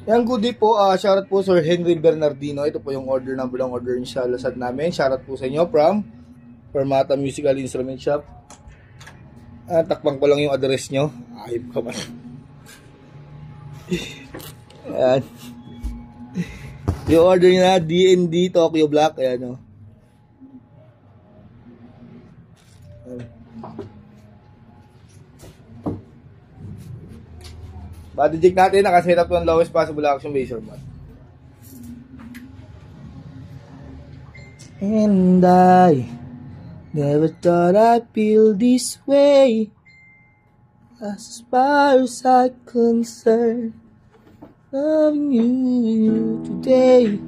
Yan, good day po. Shoutout po Sir Henry Bernardino. Ito po yung order number ng order sa Lasad namin. Shoutout po sa inyo from Permata Musical Instrument Shop. Takpang ko lang yung address nyo. Ayop ka man. Ayan. Yung order nyo na, D&D Tokyo Black. Ayan o. Body jig natin, nakaset up yung lowest possible action baser mat. And I never thought I'd feel this way. As far as I'm concerned, loving you today.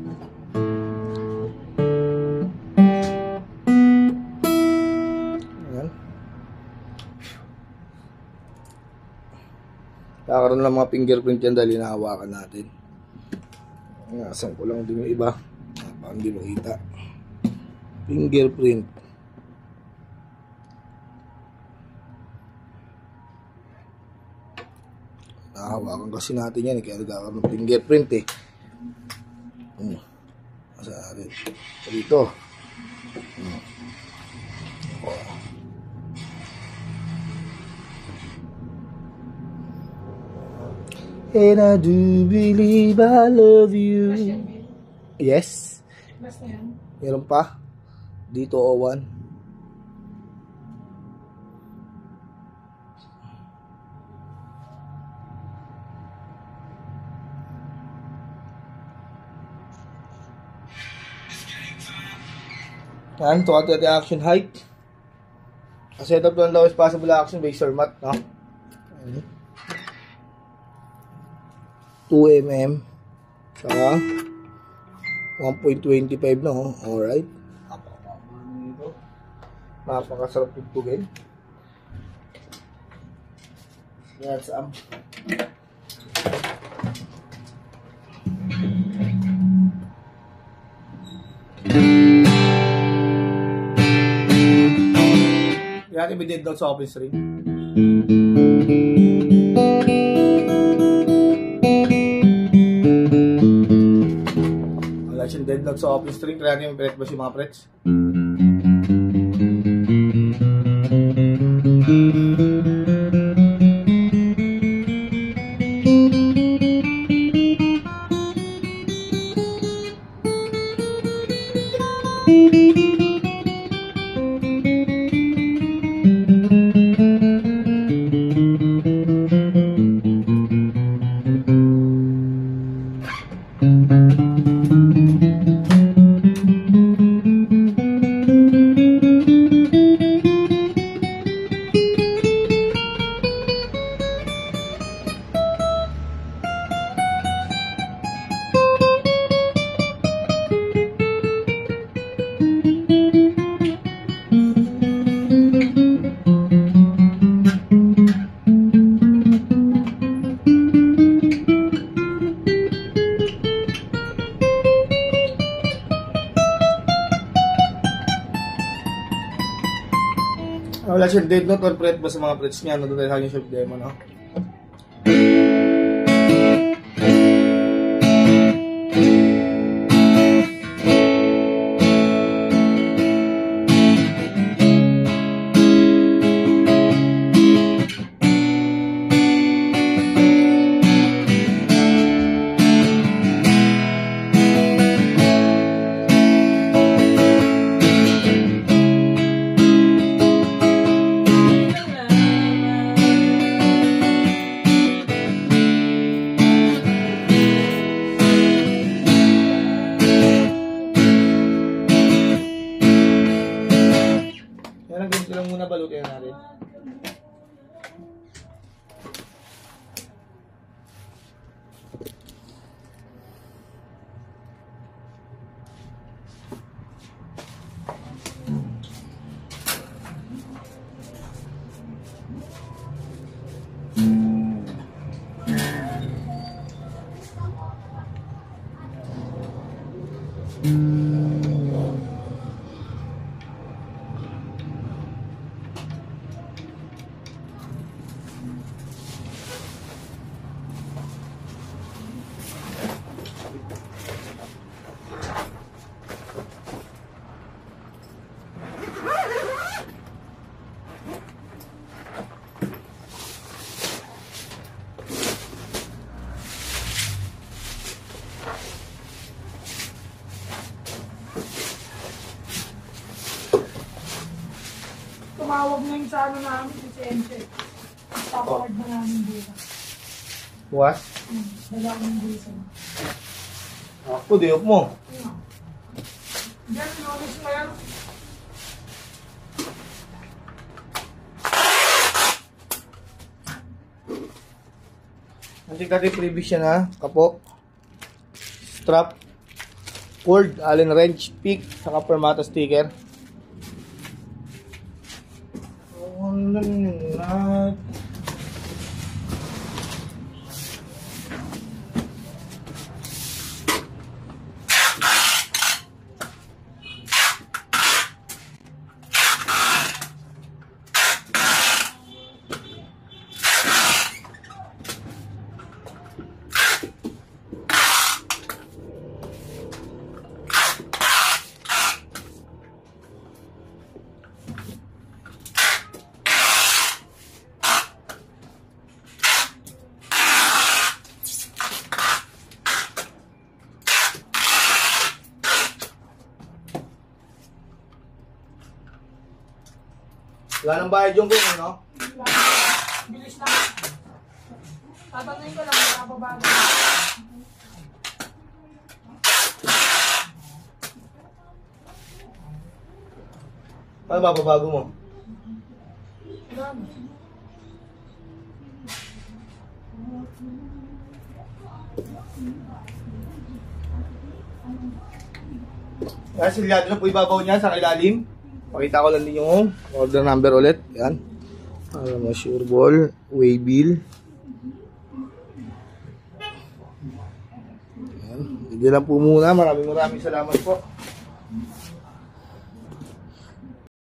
Kakaroon lang mga fingerprint yan dahil hinahawakan natin. Asan ko lang din yung iba. Parang hindi makita. Fingerprint. Nahawakan kasi natin yan. Kaya nagkakaroon ng fingerprint eh. Asa natin. Dito. And I do believe I love you. Yes. Meron pa. Dito O1. Yan. Ito ating action height. Set up ng lowest possible action baser mat. No? 2 mm saka 1.25 na oh. Alright, napakasarap tugtugin. Yan sa yan, i-dead down sa open string. Yung deadlock sa open string, kaya yung fret ba yung mga frets? Wala siyang dead note or fret ba sa mga frets niya? Nandun tayo sa aking short demo, no? Ganito lang muna, balutin natin. tumawag na yung sa ano namin, si Ente. Papaward na namin dito. What? Dala ko ng dito. Ako, di off mo. Diyan, notice mo yan. Nanti kati previous yan ha, kapo. Strap. Cord, Allen wrench, pick, saka permata sticker. Wala nang bayad yung kung no? Bilis lang. Tatanungin ko lang, wala pa bago. Paano ba babago mo? Kaya silyado na po ibabaw niya sa ilalim. Pakita ko lang din yung order number ulit. Yan. Para mo sure ball, way bill. Yan. Hindi lang po muna. Maraming salamat po.